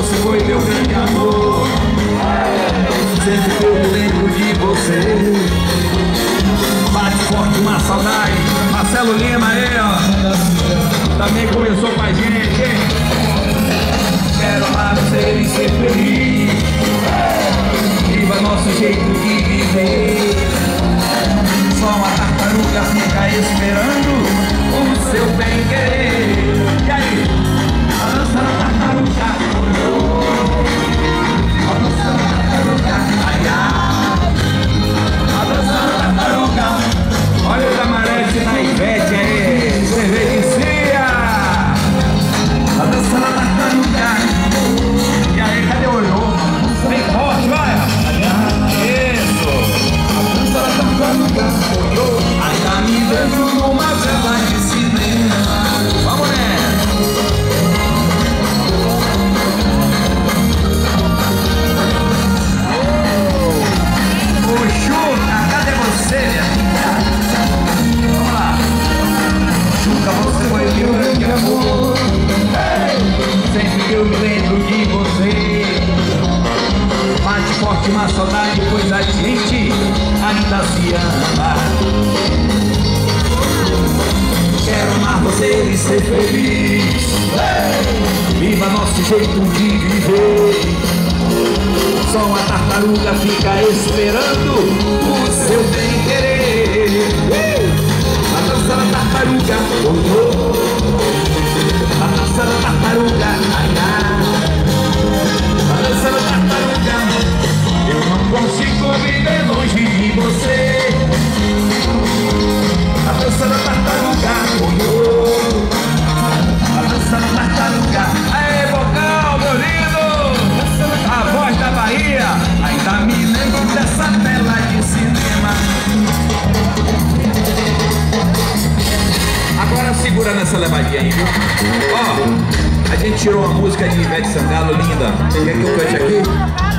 você foi meu grande amor. Sempre eu lembro de você. Bate forte uma saudade. Marcelo Lima aí, ó, também começou com a gente. Quero amar você e ser feliz. Viva nosso jeito de viver. Só uma tartaruga fica esperando o seu bem querer. E aí? A dança da tartaruga. A dança da tartaruga. Ai, ai. A dança da tartaruga. Olha o camarete na Ivete aí. Cervejicia. A dança da tartaruga. E aí, cadê o olho? Vem forte, vai. Isso. A dança da tartaruga. Ainda me vejo numa tela de cinema. Vamos nessa. Ô Xuca, cadê você, minha filha? Vamos lá. Xuca, você foi meu grande amor. Sempre que eu me lembro de você. Bate forte uma saudade, pois a gente ainda se ama. Quero amar você e ser feliz. Viva nosso jeito de viver. Só uma tartaruga fica esperando o seu bem querer. A dança da tartaruga. A dança da tartaruga. Ai, ai. A dança da tartaruga. Eu não consigo viver longe de você. A dança da tartaruga. A dança da tartaruga. Aê, vocal, meu lindo. A voz da Bahia. Ainda me lembro dessa tela de cinema. Agora segura nessa levadinha aí, viu? Ó, a gente tirou uma música de Ivete Sangalo linda. Quer que eu cante aqui?